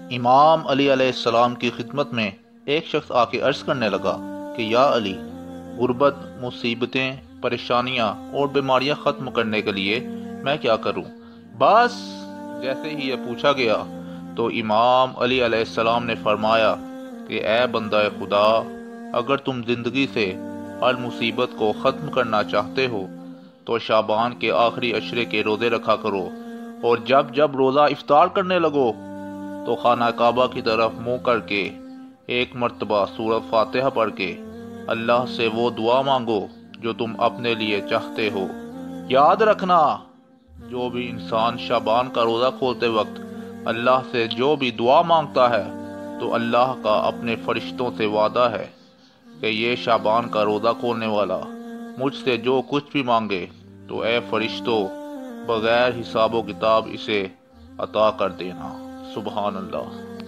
امام علی علیہ السلام کی خدمت میں ایک شخص آ کے عرض کرنے لگا کہ یا علی، غربت، مصیبتیں، پریشانیاں اور بیماریاں ختم کرنے کے لیے میں کیا کروں؟ بس جیسے ہی یہ پوچھا گیا تو امام علی علیہ السلام نے فرمایا کہ اے بندہ خدا، اگر تم زندگی سے ہر مصیبت کو ختم کرنا چاہتے ہو تو شعبان کے آخری عشرے کے روزے رکھا کرو، اور جب جب روزہ افطار کرنے لگو تو خانہ کعبہ کی طرف منہ کر کے ایک مرتبہ سورۃ فاتحہ پڑھ کے اللہ سے وہ دعا مانگو جو تم اپنے لیے چاہتے ہو۔ یاد رکھنا، جو بھی انسان شعبان کا روزہ کھولتے وقت اللہ سے جو بھی دعا مانگتا ہے تو اللہ کا اپنے فرشتوں سے وعدہ ہے کہ یہ شعبان کا روزہ کھولنے والا مجھ سے جو کچھ بھی مانگے تو اے فرشتوں، بغیر حساب و کتاب اسے عطا کر دینا۔ سبحان اللہ۔